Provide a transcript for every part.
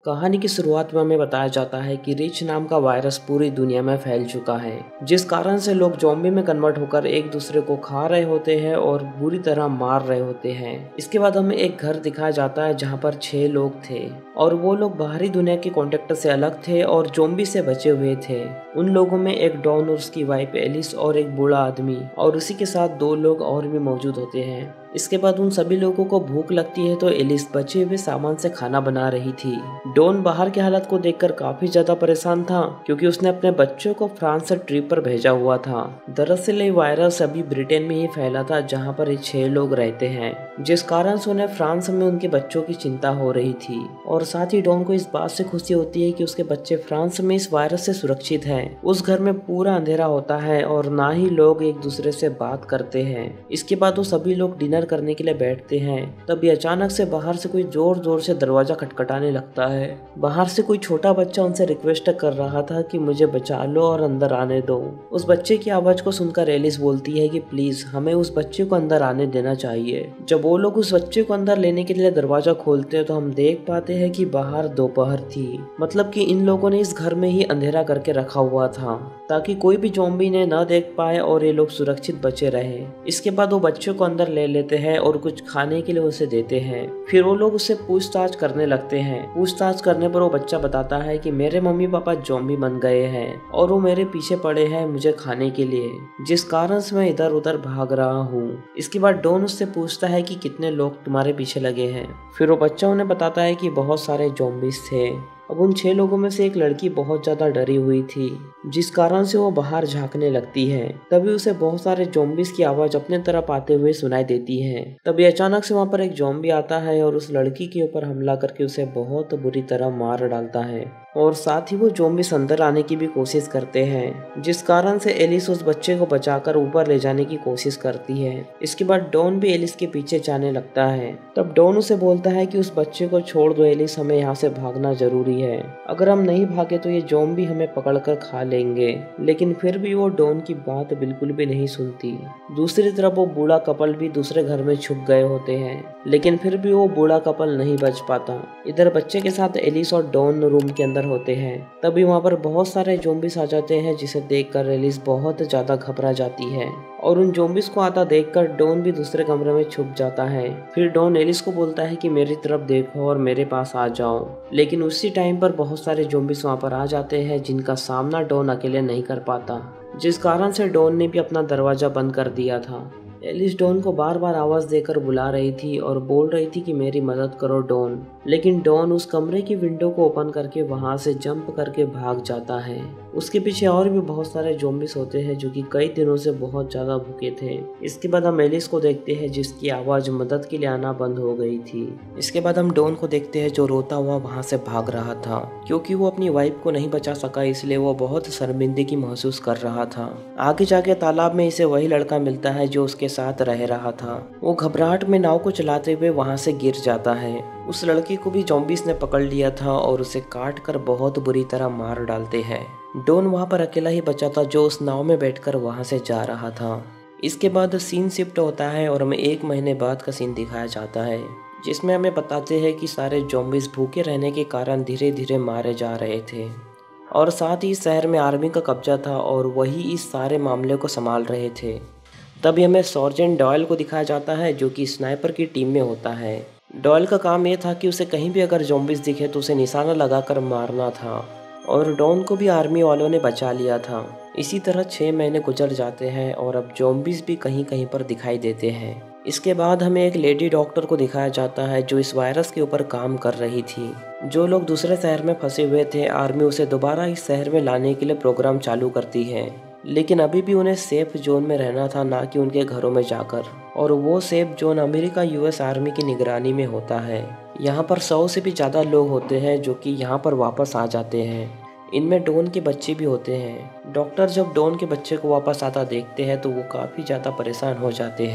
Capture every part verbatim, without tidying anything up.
कहानी की शुरुआत में हमें बताया जाता है कि रिच नाम का वायरस पूरी दुनिया में फैल चुका है, जिस कारण से लोग ज़ॉम्बी में कन्वर्ट होकर एक दूसरे को खा रहे होते हैं और बुरी तरह मार रहे होते हैं। इसके बाद हमें एक घर दिखाया जाता है जहां पर छह लोग थे और वो लोग बाहरी दुनिया के कॉन्टेक्ट से अलग थे और ज़ॉम्बी से बचे हुए थे। उन लोगों में एक डॉन और उसकी वाइफ एलिस और एक बूढ़ा आदमी और उसी के साथ दो लोग और भी मौजूद होते हैं। इसके बाद उन सभी लोगों को भूख लगती है तो एलिस बचे हुए सामान से खाना बना रही थी। डॉन बाहर की हालत को देखकर काफी ज्यादा परेशान था क्योंकि उसने अपने बच्चों को फ्रांस से ट्रिप पर भेजा हुआ था। दरअसल ये वायरस अभी ब्रिटेन में ही फैला था जहां पर ये छह लोग रहते हैं, जिस कारण से उन्हें फ्रांस में उनके बच्चों की चिंता हो रही थी। और साथ ही डॉन को इस बात से खुशी होती है कि उसके बच्चे फ्रांस में इस वायरस से सुरक्षित हैं। उस घर में पूरा अंधेरा होता है और ना ही लोग एक दूसरे से बात करते हैं। इसके बाद वो सभी लोग डिनर करने के लिए बैठते हैं। तभी अचानक से बाहर से कोई जोर जोर से दरवाजा खटखटाने लगता है। बाहर से कोई छोटा बच्चा उनसे रिक्वेस्ट कर रहा था कि मुझे बचा लो और अंदर आने दो। उस बच्चे की आवाज को सुनकर एलिस बोलती है कि प्लीज हमें उस बच्चे को अंदर आने देना चाहिए। जब वो लोग उस बच्चे को अंदर लेने के लिए दरवाजा खोलते हैं तो हम देख पाते हैं कि बाहर दोपहर थी, मतलब कि इन लोगों ने इस घर में ही अंधेरा करके रखा हुआ था ताकि कोई भी ज़ॉम्बी ने न देख पाए और ये लोग सुरक्षित बचे रहे। इसके बाद वो बच्चे को अंदर ले लेते हैं और कुछ खाने के लिए उसे देते हैं। फिर वो लोग उससे पूछताछ करने लगते हैं। पूछताछ करने पर वो बच्चा बताता है कि मेरे मम्मी पापा ज़ॉम्बी बन गए हैं और वो मेरे पीछे पड़े हैं मुझे खाने के लिए, जिस कारण से मैं इधर उधर भाग रहा हूँ। इसके बाद डॉन उससे पूछता है कि कितने लोग तुम्हारे पीछे लगे हैं। फिर वो बच्चा उन्हें बताता है कि बहुत सारे ज़ॉम्बीज थे। अब उन छह लोगों में से एक लड़की बहुत ज्यादा डरी हुई थी, जिस कारण से वो बाहर झांकने लगती है। तभी उसे बहुत सारे ज़ॉम्बीज की आवाज अपने तरफ आते हुए सुनाई देती है। तभी अचानक से वहाँ पर एक ज़ॉम्बी आता है और उस लड़की के ऊपर हमला करके उसे बहुत बुरी तरह मार डालता है और साथ ही वो ज़ॉम्बीज अंदर आने की भी कोशिश करते हैं, जिस कारण से एलिस उस बच्चे को बचाकर ऊपर ले जाने की कोशिश करती है। इसके बाद डॉन भी एलिस के पीछे जाने लगता है। तब डॉन उसे बोलता है कि उस बच्चे को छोड़ दो एलिस, हमें यहाँ से भागना जरूरी है। अगर हम नहीं भागे तो ये ज़ॉम्बी हमें पकड़कर खा लेंगे। लेकिन फिर भी वो डॉन की बात बिल्कुल भी नहीं सुनती। दूसरी तरफ वो बूढ़ा कपल भी दूसरे घर में छुप गए होते हैं, लेकिन फिर भी वो बूढ़ा कपल नहीं बच पाता। इधर बच्चे के साथ एलिस और डॉन रूम के अंदर होते हैं। तभी वहाँ पर बहुत सारे ज़ॉम्बीज आ जाते हैं, जिसे देखकर एलिस बहुत ज्यादा घबरा जाती है और उन ज़ॉम्बीज को आता देखकर डॉन भी दूसरे कमरे में छुप जाता है। फिर डॉन एलिस को बोलता है कि मेरी तरफ देखो और मेरे पास आ जाओ, लेकिन उसी टाइम पर बहुत सारे ज़ॉम्बीज वहाँ पर आ जाते हैं जिनका सामना डॉन अकेले नहीं कर पाता, जिस कारण से डॉन ने भी अपना दरवाजा बंद कर दिया था। एलिस डॉन को बार बार आवाज देकर बुला रही थी और बोल रही थी कि मेरी मदद करो डॉन, लेकिन डॉन उस कमरे की विंडो को ओपन करके वहां से जंप करके भाग जाता है। उसके पीछे और भी बहुत सारे ज़ॉम्बीज होते हैं जो कि कई दिनों से बहुत ज्यादा भूखे थे। इसके बाद हम एलिस को देखते हैं जिसकी आवाज मदद के लिए आना बंद हो गई थी। इसके बाद हम डॉन को देखते हैं जो रोता हुआ वहां से भाग रहा था क्योंकि वो अपनी वाइफ को नहीं बचा सका, इसलिए वो बहुत शर्मिंदगी महसूस कर रहा था। आगे जाके तालाब में इसे वही लड़का मिलता है जो उसके साथ रह रहा था। वो घबराहट में नाव को चलाते हुए वहां से गिर जाता है। उस लड़की को भी ज़ॉम्बीज ने पकड़ लिया था और उसे काट कर बहुत बुरी तरह मार डालते हैं। डॉन वहां पर अकेला ही बचा था जो उस नाव में बैठकर वहां से जा रहा था। इसके बाद सीन शिफ्ट होता है और हमें एक महीने बाद का सीन दिखाया जाता है, जिसमें हमें बताते हैं कि सारे ज़ॉम्बीज भूखे रहने के कारण धीरे धीरे मारे जा रहे थे और साथ ही शहर में आर्मी का कब्जा था और वही इस सारे मामले को संभाल रहे थे। तभी हमें सर्जेंट डॉयल को दिखाया जाता है जो कि स्नाइपर की टीम में होता है। डॉयल का काम यह था कि उसे कहीं भी अगर ज़ॉम्बीज दिखे तो उसे निशाना लगाकर मारना था और डॉन को भी आर्मी वालों ने बचा लिया था। इसी तरह छः महीने गुजर जाते हैं और अब ज़ॉम्बीज भी कहीं कहीं पर दिखाई देते हैं। इसके बाद हमें एक लेडी डॉक्टर को दिखाया जाता है जो इस वायरस के ऊपर काम कर रही थी। जो लोग दूसरे शहर में फंसे हुए थे, आर्मी उसे दोबारा इस शहर में लाने के लिए प्रोग्राम चालू करती है, लेकिन अभी भी उन्हें सेफ जोन में रहना था, ना कि उनके घरों में जाकर। और वो safe zone America US army की निगरानी में होता है। यहाँ पर सौ से भी ज़्यादा लोग होते हैं जो कि यहाँ पर वापस आ जाते हैं। इनमें डॉन के बच्चे भी होते हैं। डॉक्टर जब डॉन के बच्चे को वापस आता देखते हैं तो वो काफ़ी ज़्यादा परेशान हो जाते हैं।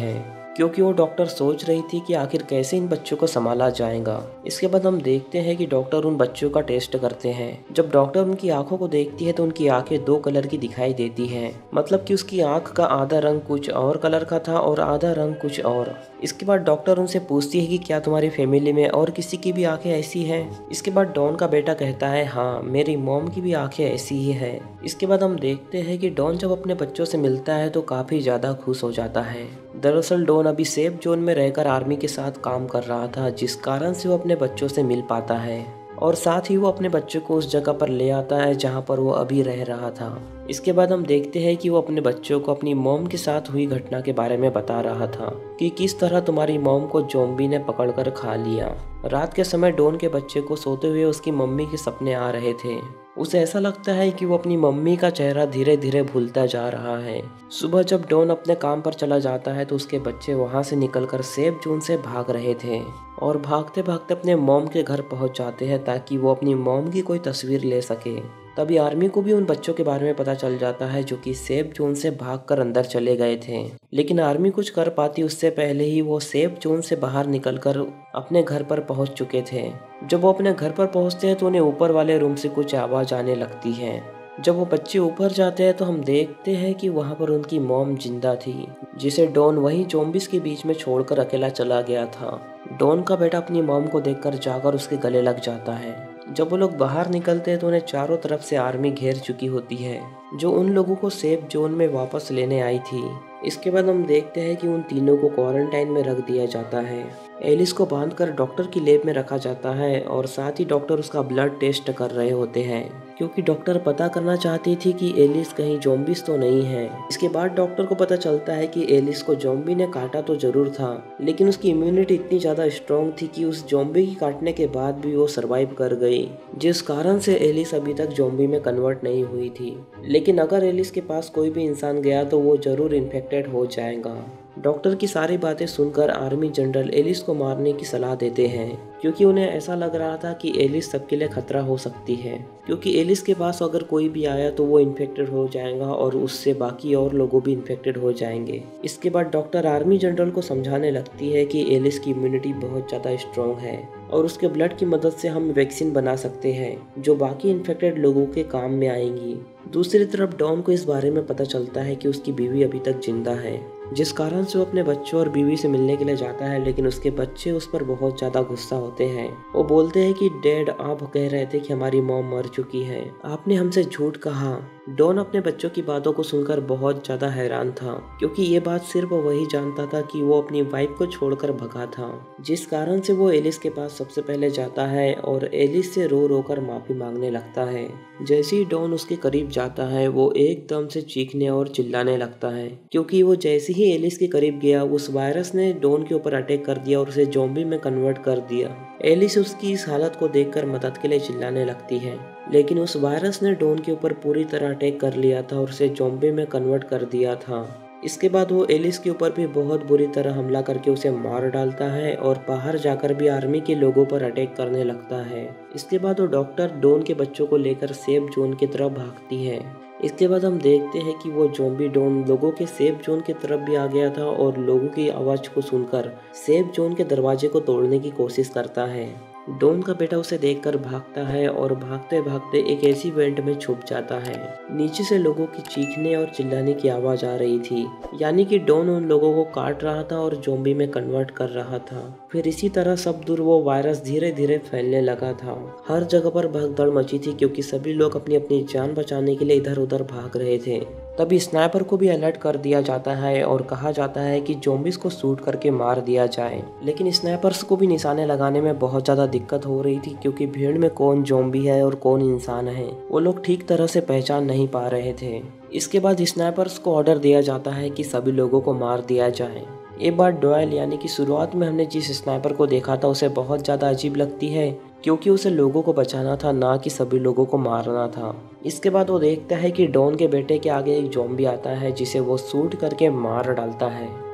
क्योंकि वो डॉक्टर सोच रही थी कि आखिर कैसे इन बच्चों को संभाला जाएगा। इसके बाद हम देखते हैं कि डॉक्टर उन बच्चों का टेस्ट करते हैं। जब डॉक्टर उनकी आंखों को देखती है तो उनकी आंखें दो कलर की दिखाई देती हैं, मतलब कि उसकी आंख का आधा रंग कुछ और कलर का था और आधा रंग कुछ और। इसके बाद डॉक्टर उनसे पूछती है कि क्या तुम्हारी फैमिली में और किसी की भी आंखें ऐसी हैं? इसके बाद डॉन का बेटा कहता है हाँ, मेरी मॉम की भी आंखें ऐसी ही है। इसके बाद हम देखते हैं कि डॉन जब अपने बच्चों से मिलता है तो काफी ज्यादा खुश हो जाता है। दरअसल डॉन अभी सेफ जोन में रहकर आर्मी के साथ काम कर रहा था, जिस कारण से वो अपने बच्चों से मिल पाता है और साथ ही वो अपने बच्चों को उस जगह पर ले आता है जहां पर वो अभी रह रहा था। इसके बाद हम देखते हैं कि वो अपने बच्चों को अपनी मॉम के साथ हुई घटना के बारे में बता रहा था कि किस तरह तुम्हारी मॉम को ज़ॉम्बी ने पकड़कर खा लिया। रात के समय डॉन के बच्चे को सोते हुए उसकी मम्मी के सपने आ रहे थे। उसे ऐसा लगता है कि वो अपनी मम्मी का चेहरा धीरे धीरे भूलता जा रहा है। सुबह जब डॉन अपने काम पर चला जाता है तो उसके बच्चे वहां से निकलकर सेफ जोन से भाग रहे थे और भागते भागते अपने मॉम के घर पहुंच जाते हैं ताकि वो अपनी मॉम की कोई तस्वीर ले सके। तभी आर्मी को भी उन बच्चों के बारे में पता चल जाता है जो कि सेफ जोन से भागकर अंदर चले गए थे, लेकिन आर्मी कुछ कर पाती उससे पहले ही वो सेफ जोन से बाहर निकलकर अपने घर पर पहुंच चुके थे। जब वो अपने घर पर पहुंचते हैं तो उन्हें ऊपर वाले रूम से कुछ आवाज आने लगती है। जब वो बच्चे ऊपर जाते हैं तो हम देखते हैं कि वहां पर उनकी मॉम जिंदा थी, जिसे डॉन वहीं ज़ॉम्बीज़ के बीच में छोड़कर अकेला चला गया था। डॉन का बेटा अपनी मॉम को देखकर जाकर उसके गले लग जाता है। जब वो लोग बाहर निकलते हैं तो उन्हें चारों तरफ से आर्मी घेर चुकी होती है, जो उन लोगों को सेफ जोन में वापस लेने आई थी। इसके बाद हम देखते हैं कि उन तीनों को क्वारंटाइन में रख दिया जाता है। एलिस को बांधकर डॉक्टर की लैब में रखा जाता है और साथ ही डॉक्टर उसका ब्लड टेस्ट कर रहे होते हैं, क्योंकि डॉक्टर पता करना चाहती थी कि एलिस कहीं ज़ॉम्बीज़ तो नहीं है। इसके बाद डॉक्टर को पता चलता है कि एलिस को ज़ॉम्बी ने काटा तो जरूर था, लेकिन उसकी इम्यूनिटी इतनी ज़्यादा स्ट्रॉन्ग थी कि उस ज़ॉम्बी की काटने के बाद भी वो सरवाइव कर गई, जिस कारण से एलिस अभी तक ज़ॉम्बी में कन्वर्ट नहीं हुई थी। लेकिन अगर एलिस के पास कोई भी इंसान गया तो वो जरूर इन्फेक्टेड हो जाएगा। डॉक्टर की सारी बातें सुनकर आर्मी जनरल एलिस को मारने की सलाह देते हैं, क्योंकि उन्हें ऐसा लग रहा था कि एलिस सबके लिए खतरा हो सकती है, क्योंकि एलिस के पास अगर कोई भी आया तो वो इन्फेक्टेड हो जाएगा और उससे बाकी और लोगों भी इन्फेक्टेड हो जाएंगे। इसके बाद डॉक्टर आर्मी जनरल को समझाने लगती है कि एलिस की इम्यूनिटी बहुत ज़्यादा स्ट्रॉन्ग है और उसके ब्लड की मदद से हम वैक्सीन बना सकते हैं जो बाकी इन्फेक्टेड लोगों के काम में आएंगी। दूसरी तरफ डॉन को इस बारे में पता चलता है कि उसकी बीवी अभी तक जिंदा है, जिस कारण से वो अपने बच्चों और बीवी से मिलने के लिए जाता है, लेकिन उसके बच्चे उस पर बहुत ज़्यादा गुस्सा होते हैं। वो बोलते हैं कि डैड, आप कह रहे थे कि हमारी मॉम मर चुकी है, आपने हमसे झूठ कहा। डॉन अपने बच्चों की बातों को सुनकर बहुत ज़्यादा हैरान था, क्योंकि ये बात सिर्फ वही जानता था कि वो अपनी वाइफ को छोड़कर भगा था, जिस कारण से वो एलिस के पास सबसे पहले जाता है और एलिस से रो रो कर माफ़ी मांगने लगता है। जैसे ही डॉन उसके करीब जाता है वो एकदम से चीखने और चिल्लाने लगता है, क्योंकि वो जैसे ही एलिस के करीब गया उस वायरस ने डॉन के ऊपर अटैक कर दिया और उसे ज़ॉम्बी में कन्वर्ट कर दिया। एलिस उसकी इस हालत को देखकर मदद के लिए चिल्लाने लगती है, लेकिन उस वायरस ने डॉन के ऊपर पूरी तरह अटैक कर लिया था और उसे ज़ॉम्बी में कन्वर्ट कर दिया था। इसके बाद वो एलिस के ऊपर भी बहुत बुरी तरह हमला करके उसे मार डालता है और बाहर जाकर भी आर्मी के लोगों पर अटैक करने लगता है। इसके बाद वो डॉक्टर डॉन के बच्चों को लेकर सेफ जोन की तरफ भागती है। इसके बाद हम देखते हैं कि वो ज़ॉम्बी डॉन लोगों के सेफ जोन की तरफ भी आ गया था और लोगों की आवाज़ को सुनकर सेफ जोन के दरवाजे को तोड़ने की कोशिश करता है। डॉन का बेटा उसे देखकर भागता है और भागते भागते एक ऐसी वेंट में छुप जाता है। नीचे से लोगों की चीखने और चिल्लाने की आवाज आ रही थी, यानी कि डॉन उन लोगों को काट रहा था और ज़ॉम्बी में कन्वर्ट कर रहा था। फिर इसी तरह सब दूर वो वायरस धीरे धीरे फैलने लगा था। हर जगह पर भगदड़ मची थी, क्योंकि सभी लोग अपनी अपनी जान बचाने के लिए इधर उधर भाग रहे थे। तभी स्नाइपर को भी अलर्ट कर दिया जाता है और कहा जाता है कि ज़ॉम्बीज़ को शूट करके मार दिया जाए, लेकिन स्नाइपर्स को भी निशाने लगाने में बहुत ज़्यादा दिक्कत हो रही थी, क्योंकि भीड़ में कौन ज़ॉम्बी है और कौन इंसान है वो लोग ठीक तरह से पहचान नहीं पा रहे थे। इसके बाद स्नाइपर्स को ऑर्डर दिया जाता है कि सभी लोगों को मार दिया जाए। ये बात डॉयल यानी कि शुरुआत में हमने जिस स्नाइपर को देखा था उसे बहुत ज़्यादा अजीब लगती है, क्योंकि उसे लोगों को बचाना था, ना कि सभी लोगों को मारना था। इसके बाद वो देखता है कि डॉन के बेटे के आगे एक ज़ॉम्बी आता है जिसे वो शूट करके मार डालता है।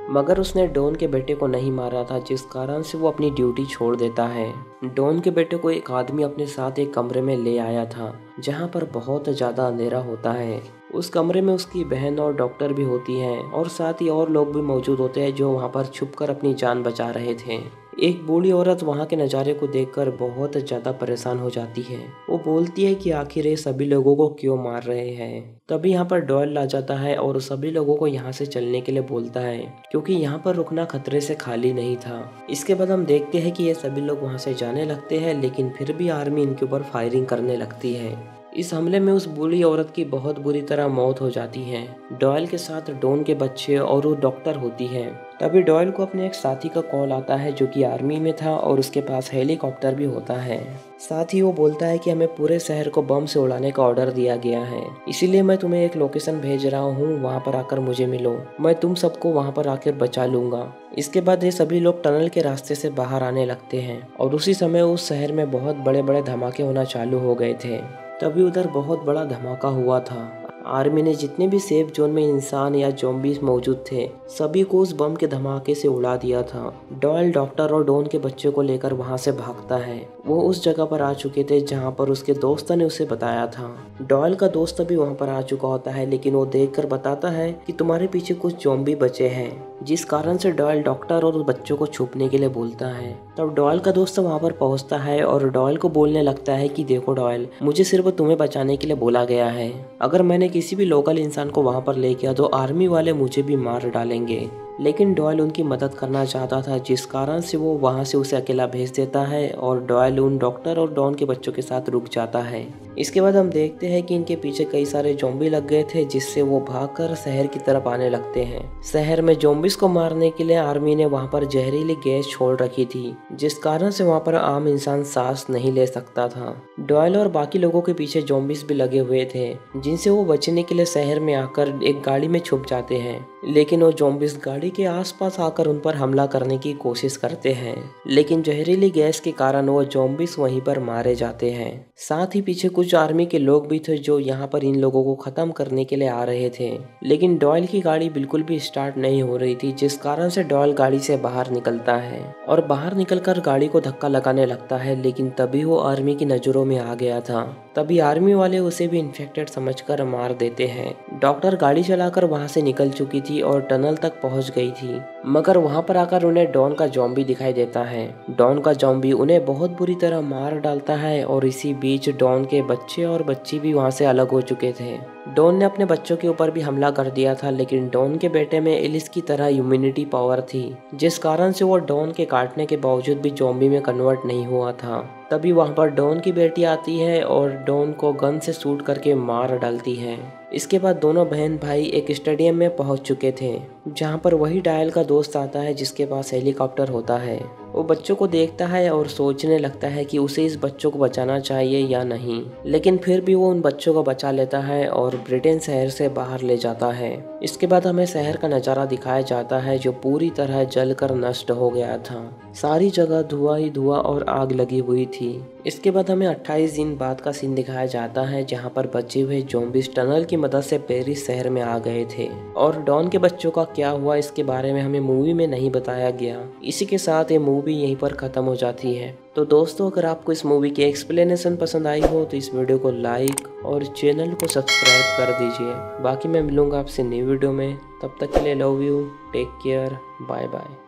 मगर उसने डॉन के बेटे को नहीं मारा था, जिस कारण से वो अपनी ड्यूटी छोड़ देता है। डॉन के बेटे को एक आदमी अपने साथ एक कमरे में ले आया था जहाँ पर बहुत ज़्यादा अंधेरा होता है। उस कमरे में उसकी बहन और डॉक्टर भी होती हैं और साथ ही और लोग भी मौजूद होते हैं जो वहाँ पर छुपकर अपनी जान बचा रहे थे। एक बूढ़ी औरत वहाँ के नज़ारे को देखकर बहुत ज़्यादा परेशान हो जाती है। वो बोलती है कि आखिर ये सभी लोगों को क्यों मार रहे हैं। तभी यहाँ पर डॉयल आ जाता है और सभी लोगों को यहाँ से चलने के लिए बोलता है, क्योंकि यहाँ पर रुकना खतरे से खाली नहीं था। इसके बाद हम देखते हैं कि ये सभी लोग वहाँ से जाने लगते हैं, लेकिन फिर भी आर्मी इनके ऊपर फायरिंग करने लगती है। इस हमले में उस बूढ़ी औरत की बहुत बुरी तरह मौत हो जाती है। डॉयल के साथ डॉन के बच्चे और वो डॉक्टर होती है। तभी डॉयल को अपने एक साथी का कॉल आता है जो कि आर्मी में था और उसके पास हेलीकॉप्टर भी होता है। साथ ही वो बोलता है कि हमें पूरे शहर को बम से उड़ाने का ऑर्डर दिया गया है, इसीलिए मैं तुम्हें एक लोकेशन भेज रहा हूँ, वहाँ पर आकर मुझे मिलो, मैं तुम सबको वहाँ पर आकर बचा लूंगा। इसके बाद ये सभी लोग टनल के रास्ते से बाहर आने लगते हैं और उसी समय उस शहर में बहुत बड़े बड़े धमाके होना चालू हो गए थे। तभी उधर बहुत बड़ा धमाका हुआ था। आर्मी ने जितने भी सेफ जोन में इंसान या ज़ॉम्बीज़ मौजूद थे सभी को उस बम के धमाके से उड़ा दिया था। डॉयल डॉक्टर और डॉन के बच्चे को लेकर वहां से भागता है। वो उस जगह पर आ चुके थे जहां पर उसके दोस्त ने उसे बताया था। डॉयल का दोस्त भी वहां पर आ चुका होता है, लेकिन वो देखकर बताता है कि तुम्हारे पीछे कुछ ज़ॉम्बी बचे हैं, जिस कारण से डॉयल डॉक्टर और बच्चों को छुपने के लिए बोलता है। तब डॉयल का दोस्त वहां पर पहुंचता है और डॉयल को बोलने लगता है कि देखो डॉयल, मुझे सिर्फ तुम्हें बचाने के लिए बोला गया है। अगर मैंने किसी भी लोकल इंसान को वहां पर ले गया तो आर्मी वाले मुझे भी मार डालेंगे। लेकिन डॉयल उनकी मदद करना चाहता था, जिस कारण से वो वहां से उसे अकेला भेज देता है और डॉयल उन डॉक्टर और डॉन के बच्चों के साथ रुक जाता है। इसके बाद हम देखते हैं कि इनके पीछे कई सारे ज़ॉम्बी लग गए थे, जिससे वो भागकर शहर की तरफ आने लगते हैं। शहर में ज़ॉम्बीज को मारने के लिए आर्मी ने वहां पर जहरीली गैस छोड़ रखी थी, जिस कारण से वहां पर आम इंसान सांस नहीं ले सकता था। डॉयल और बाकी लोगों के पीछे ज़ॉम्बीज भी लगे हुए थे, जिनसे वो बचने के लिए शहर में आकर एक गाड़ी में छुप जाते हैं। लेकिन वो ज़ॉम्बीज गाड़ी के आसपास आकर उन पर हमला करने की कोशिश करते हैं, लेकिन जहरीली गैस के कारण वो ज़ॉम्बीज वहीं पर मारे जाते हैं। साथ ही पीछे कुछ आर्मी के लोग भी थे जो यहाँ पर इन लोगों को खत्म करने के लिए आ रहे थे, लेकिन डॉयल की गाड़ी बिल्कुल भी स्टार्ट नहीं हो रही थी, जिस कारण से डॉयल गाड़ी से बाहर निकलता है और बाहर निकलकर गाड़ी को धक्का लगाने लगता है। लेकिन तभी वो आर्मी की नजरों में आ गया था। तभी आर्मी वाले उसे भी इन्फेक्टेड समझकर मार देते हैं। डॉक्टर गाड़ी चलाकर वहां से निकल चुकी थी और टनल तक पहुंच गई थी, मगर वहां पर आकर उन्हें डॉन का ज़ॉम्बी दिखाई देता है। डॉन का ज़ॉम्बी उन्हें बहुत बुरी तरह मार डालता है और इसी बीच डॉन के बच्चे और बच्ची भी वहां से अलग हो चुके थे। डॉन ने अपने बच्चों के ऊपर भी हमला कर दिया था, लेकिन डॉन के बेटे में एलिस की तरह इम्यूनिटी पावर थी, जिस कारण से वो डॉन के काटने के बावजूद भी ज़ॉम्बी में कन्वर्ट नहीं हुआ था। तभी वहां पर डॉन की बेटी आती है और डॉन को गन से शूट करके मार डालती है। इसके बाद दोनों बहन भाई एक स्टेडियम में पहुंच चुके थे, जहां पर वही डायल का दोस्त आता है जिसके पास हेलीकॉप्टर होता है। वो बच्चों को देखता है और सोचने लगता है कि उसे इस बच्चों को बचाना चाहिए या नहीं, लेकिन फिर भी वो उन बच्चों को बचा लेता है और ब्रिटेन शहर से बाहर ले जाता है। इसके बाद हमें शहर का नज़ारा दिखाया जाता है जो पूरी तरह जलकर नष्ट हो गया था। सारी जगह धुआं ही धुआं और आग लगी हुई थी। इसके बाद हमें अट्ठाईस दिन बाद का सीन दिखाया जाता है, जहां पर बचे हुए ज़ॉम्बीज टनल की मदद से पेरिस शहर में आ गए थे और डॉन के बच्चों का क्या हुआ इसके बारे में हमें मूवी में नहीं बताया गया। इसी के साथ ये मूवी यहीं पर ख़त्म हो जाती है। तो दोस्तों, अगर आपको इस मूवी की एक्सप्लेनेशन पसंद आई हो तो इस वीडियो को लाइक और चैनल को सब्सक्राइब कर दीजिए। बाकी मैं मिलूंगा आपसे नई वीडियो में, तब तक के लिए love you, take care, bye bye.